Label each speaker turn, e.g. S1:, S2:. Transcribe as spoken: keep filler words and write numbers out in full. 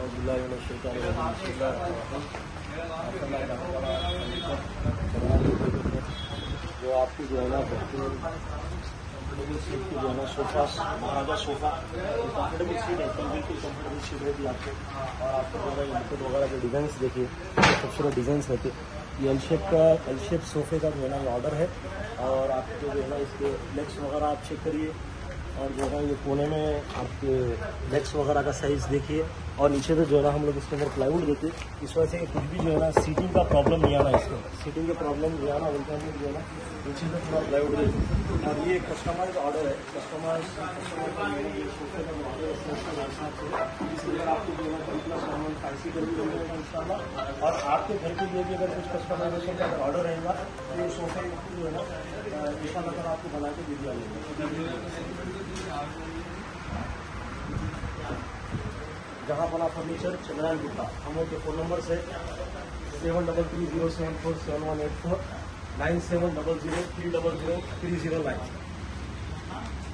S1: जो आपकी जो है ना सीट की जो है ना sofa Maharaja sofa comfortable seat है, बिल्कुल कंफर्टेबल सीट रहती है आपको। और आपको जो है इनपुट वगैरह के डिजाइन देखिए, खूबसूरत डिजाइन रहते। ये एल शेप का एल शेप सोफे का जो है ना ये ऑर्डर है। और आपको जो है ना इसके लेग्स वगैरह आप चेक करिए, और जो है ये कोने में आपके लेग्स वगैरह का साइज़ देखिए। और नीचे से जो है ना हम लोग इसके अंदर प्लाईवुड देते, इस वजह से कुछ भी जो है ना सीटिंग का प्रॉब्लम नहीं आना, इसमें सीटिंग का प्रॉब्लम नहीं आना, उनका जो है ना नीचे से पूरा प्लाईवुड देते। और ये कस्टमाइज ऑर्डर है, कस्टमाइज कस्टमर का ये सोफे का ऑर्डर है हिसाब से। इसलिए आपको जो है ना इतना सामान फैंसी कर भी मिलेगा इंशाल्लाह। और आपके घर के लिए भी अगर कुछ कस्टमाइजेशन का ऑर्डर रहेगा तो ये सोफे जो है ना इंशाल्लाह आपको बना के दे दिया जाएगा। जहाँ बना फर्नीचर चंद्रायन गुप्ता, हम लोग के फ़ोन नंबर से seven double three zero seven four seven one eight four nine seven double zero three double zero three zero nine.